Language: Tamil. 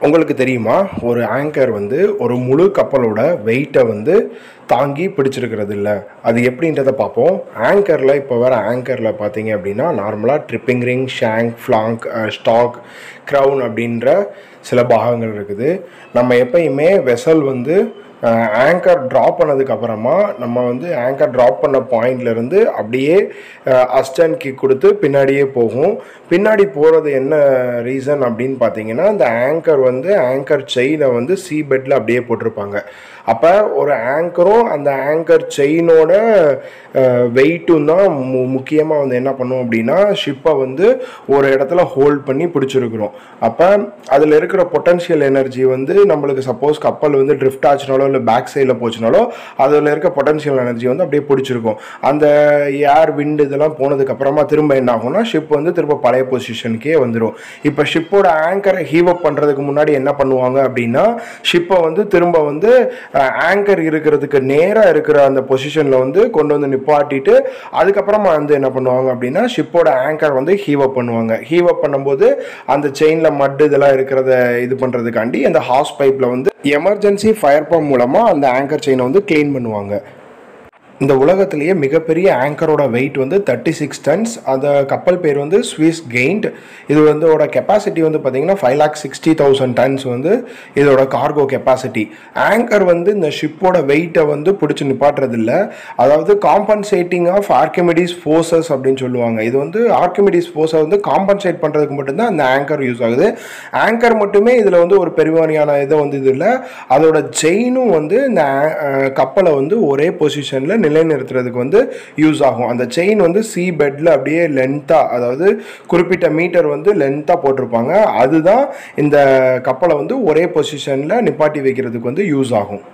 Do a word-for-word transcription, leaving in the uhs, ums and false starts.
உங்களுக்கு தெரியுமா, ஒரு ஆங்கர் வந்து ஒரு முழு கப்பலோட வெயிட்டை வந்து தாங்கி பிடிச்சிருக்கிறது இல்லை. அது எப்படின்றத பார்ப்போம். ஆங்கரில் இப்போ வர ஆங்கரில் பார்த்தீங்க அப்படின்னா நார்மலாக tripping ring, shank, flank, stock, crown அப்படின்ற சில பாகங்கள் இருக்குது. நம்ம எப்பயுமே வெசல் வந்து ஆங்கர் ட்ராப் பண்ணதுக்கப்புறமா நம்ம வந்து ஆங்கர் ட்ராப் பண்ண பாயிண்ட்லேருந்து அப்படியே அஸ்டன் கிக் கொடுத்து பின்னாடியே போகும். பின்னாடி போகிறது என்ன ரீசன் அப்படின்னு பார்த்தீங்கன்னா, இந்த ஆங்கர் வந்து ஆங்கர் செயினை வந்து சீ பெட்டில் அப்படியே போட்டிருப்பாங்க. அப்போ ஒரு ஆங்கரும் அந்த ஆங்கர் செயினோட வெயிட்டும் தான் மு முக்கியமாக வந்து என்ன பண்ணும் அப்படின்னா ஷிப்பை வந்து ஒரு இடத்துல ஹோல்ட் பண்ணி பிடிச்சிருக்கிறோம். அப்போ அதில் இருக்கிற பொட்டன்ஷியல் எனர்ஜி வந்து நம்மளுக்கு சப்போஸ் கப்பல் வந்து ட்ரிஃப்ட் ஆச்சுனாலோ இல்லை பேக் சைடில் போச்சுனாலோ அதில் இருக்க பொட்டன்ஷியல் எனர்ஜி வந்து அப்படியே பிடிச்சிருக்கும். அந்த ஏர் விண்டு இதெல்லாம் போனதுக்கப்புறமா திரும்ப என்ன ஆகும்னா ஷிப் வந்து திரும்ப பழைய பொசிஷனுக்கே வந்துடும். இப்போ ஷிப்போட ஆங்கரை ஹீவ் அப் பண்ணுறதுக்கு முன்னாடி என்ன பண்ணுவாங்க அப்படின்னா ஷிப்பை வந்து திரும்ப வந்து ஆங்கர் இருக்கிறதுக்கு நேராக இருக்கிற அந்த பொசிஷனில் வந்து கொண்டு வந்து நிப்பாட்டிட்டு அதுக்கப்புறமா வந்து என்ன பண்ணுவாங்க அப்படின்னா ஷிப்போட ஆங்கர் வந்து ஹீவ் அப் பண்ணுவாங்க. ஹீவ் அப் பண்ணும்போது அந்த செயினில் மட் இதெல்லாம் இருக்கிறத இது பண்ணுறதுக்காண்டி அந்த ஹாஸ் பைப்பில் வந்து எமர்ஜென்சி ஃபயர் பம்ப் மூலமாக அந்த ஆங்கர் செயினை வந்து க்ளீன் பண்ணுவாங்க. இந்த உலகத்திலேயே மிகப்பெரிய ஆங்கரோட வெயிட் வந்து தேர்ட்டி சிக்ஸ் டன்ஸ். அந்த கப்பல் பேர் வந்து ஸ்விஸ் கெயிண்ட். இது வந்து கெப்பாசிட்டி வந்து பார்த்தீங்கன்னா five lakh sixty thousand tons வந்து இதோட கார்கோ கெப்பாசிட்டி. ஆங்கர் வந்து இந்த ஷிப்போட வெயிட்டை வந்து பிடிச்சி நிப்பாட்டுறது இல்லை. அதாவது காம்பன்சேட்டிங் ஆஃப் ஆர்கிமிடிஸ் ஃபோர்ஸஸ் அப்படின்னு சொல்லுவாங்க. இது வந்து ஆர்கிமிடிஸ் ஃபோர்ஸை வந்து காம்பன்சேட் பண்ணுறதுக்கு மட்டும்தான் அந்த ஆங்கர் யூஸ் ஆகுது. ஆங்கர் மட்டுமே இதில் வந்து ஒரு பெருவாரியான இதை வந்து இது இல்லை. அதோட செயினும் வந்து இந்த கப்பலை வந்து ஒரே பொசிஷனில் நிலைநிறுத்துறதுக்கு வந்து யூஸ் ஆகும். அந்த செயின் வந்து சீ பெட்ல அப்படியே லென்த்தா, அதாவது குறிப்பிட்ட மீட்டர் வந்து லென்த்தா போட்டிருப்பாங்க. அதுதான் இந்த கப்பலை வந்து ஒரே பொசிஷன்ல நிப்பாட்டி வைக்கிறதுக்கு வந்து யூஸ் ஆகும்.